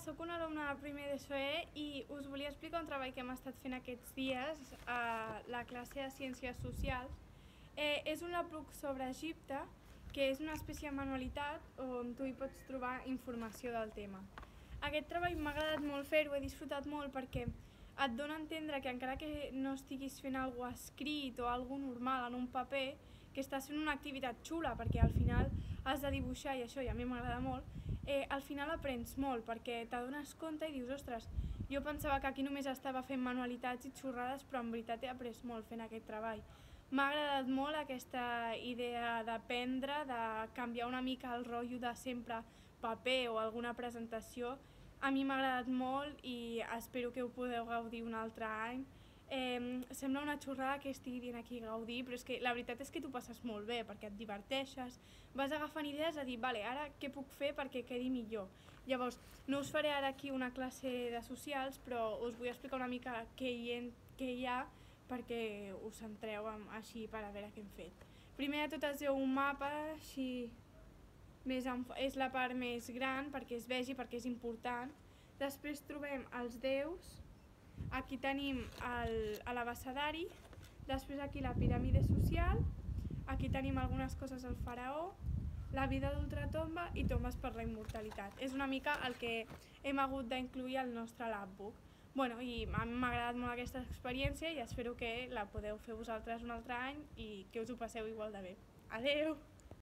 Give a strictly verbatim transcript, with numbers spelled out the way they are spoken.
sóc una alumna de primer d'ESO E i us volia explicar un treball que hem estat fent aquests dies a la classe de Ciències Socials. Eh, és un lapluc sobre Egipte, que és una espècie de manualitat on tu hi pots trobar informació del tema. Aquest treball m'ha agradat molt fer-ho, he disfrutat molt perquè et dona a entendre que encara que no estiguis fent alguna cosa escrit o alguna normal en un paper, que estàs fent una activitat xula, perquè al final has de dibuixar i això, i a mi m'agrada molt, eh, al final aprens molt, perquè t'adones compte i dius, ostres, jo pensava que aquí només estava fent manualitats i xorrades, però en veritat he après molt fent aquest treball. M'ha agradat molt aquesta idea d'aprendre, de canviar una mica el rotllo de sempre paper o alguna presentació. A mi m'ha agradat molt i espero que ho podeu gaudir un altre any. Eh, sembla una xorrada que estigui dient aquí gaudir, però és que la veritat és que t'ho passes molt bé, perquè et diverteixes, vas agafant idees a dir, vale, ara què puc fer perquè quedi millor. Llavors, no us faré ara aquí una classe de socials, però us vull explicar una mica què hi, en, què hi ha perquè us centreu en, així per a veure què hem fet. Primer de tot es veu un mapa, així més en, és la part més gran perquè es vegi, perquè és important. Després trobem els déus. Aquí tenim l'abecedari, després aquí la piràmide social, aquí tenim algunes coses del faraó, la vida d'ultratomba i tombes per la immortalitat. És una mica el que hem hagut d'incluir al nostre lapbook. Bueno, i m'ha agradat molt aquesta experiència i espero que la podeu fer vosaltres un altre any i que us ho passeu igual de bé. Adeu!